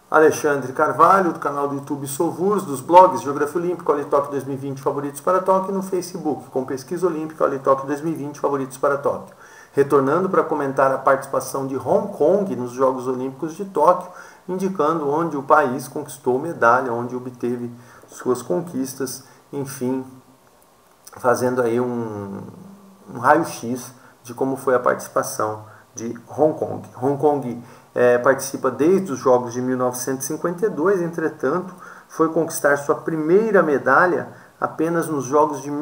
Alexandre Carvalho, do canal do YouTube Sovurs, dos blogs Geografia Olímpica, Olitóquio 2020 Favoritos para Tóquio, e no Facebook, com Pesquisa Olímpica, Olitóquio 2020 Favoritos para Tóquio. Retornando para comentar a participação de Hong Kong nos Jogos Olímpicos de Tóquio, indicando onde o país conquistou medalha, onde obteve suas conquistas, enfim, fazendo aí um raio-x de como foi a participação de Hong Kong. Hong Kong participa desde os Jogos de 1952, entretanto, foi conquistar sua primeira medalha apenas nos Jogos de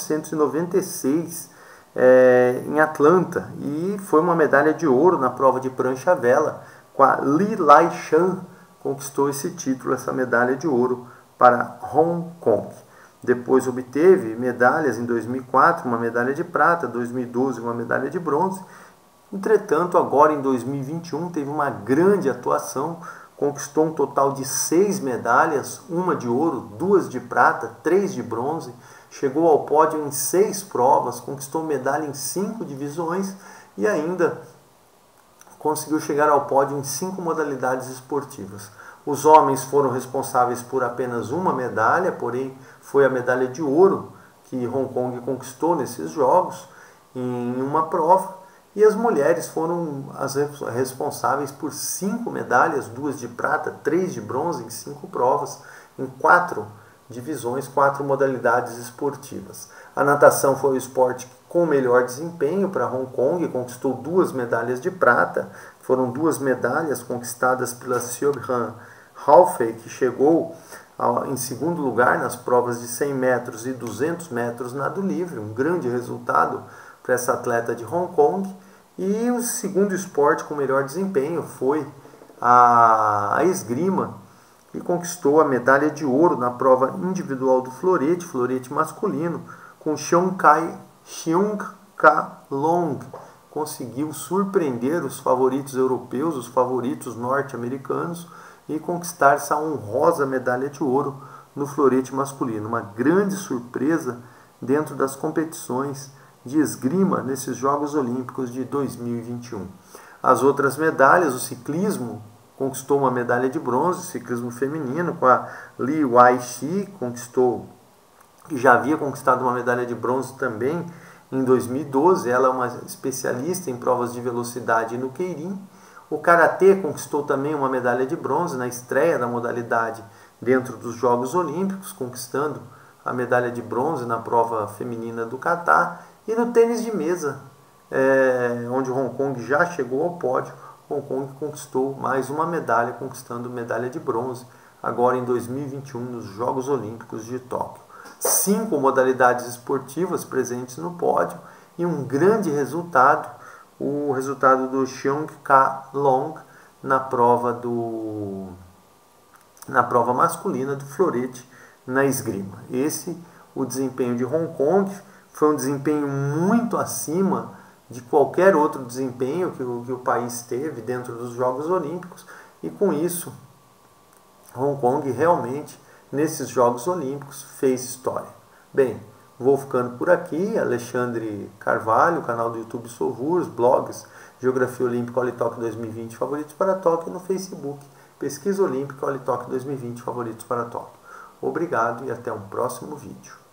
1996, em Atlanta, e foi uma medalha de ouro na prova de prancha-vela, com a Li Lai Shan, conquistou esse título, essa medalha de ouro para Hong Kong. Depois obteve medalhas em 2004, uma medalha de prata, 2012 uma medalha de bronze. Entretanto, agora em 2021 teve uma grande atuação, conquistou um total de 6 medalhas, uma de ouro, 2 de prata, 3 de bronze, chegou ao pódio em 6 provas, conquistou medalha em 5 divisões e ainda conseguiu chegar ao pódio em 5 modalidades esportivas. Os homens foram responsáveis por apenas uma medalha, porém foi a medalha de ouro que Hong Kong conquistou nesses jogos em uma prova. E as mulheres foram as responsáveis por 5 medalhas, 2 de prata, 3 de bronze em 5 provas, em 4 divisões, 4 modalidades esportivas. A natação foi o esporte com melhor desempenho para Hong Kong, conquistou 2 medalhas de prata, foram 2 medalhas conquistadas pela Siobhan Halfey, que chegou em segundo lugar nas provas de 100 metros e 200 metros nado livre, um grande resultado para essa atleta de Hong Kong. E o segundo esporte com melhor desempenho foi a esgrima, que conquistou a medalha de ouro na prova individual do florete masculino, com Cheung Ka Long. Conseguiu surpreender os favoritos europeus, os favoritos norte-americanos, e conquistar essa honrosa medalha de ouro no florete masculino. Uma grande surpresa dentro das competições de esgrima nesses Jogos Olímpicos de 2021. As outras medalhas, o ciclismo conquistou uma medalha de bronze, o ciclismo feminino, com a Li Wai-shi, que já havia conquistado uma medalha de bronze também em 2012. Ela é uma especialista em provas de velocidade no Keirin. O karatê conquistou também uma medalha de bronze na estreia da modalidade dentro dos Jogos Olímpicos, conquistando a medalha de bronze na prova feminina do Catar. E no tênis de mesa, onde Hong Kong já chegou ao pódio, Hong Kong conquistou mais uma medalha, conquistando medalha de bronze, agora em 2021, nos Jogos Olímpicos de Tóquio. 5 modalidades esportivas presentes no pódio e um grande resultado, o resultado do Cheung Ka Long na prova masculina do florete na esgrima. O desempenho de Hong Kong foi um desempenho muito acima de qualquer outro desempenho que o país teve dentro dos Jogos Olímpicos, e com isso Hong Kong realmente nesses Jogos Olímpicos fez história. Bem, vou ficando por aqui. Alexandre Carvalho, canal do YouTube Sovurs, blogs Geografia Olímpica, Olitóquio 2020 Favoritos para Tóquio, no Facebook Pesquisa Olímpica, Olitóquio 2020 Favoritos para Tóquio. Obrigado e até um próximo vídeo.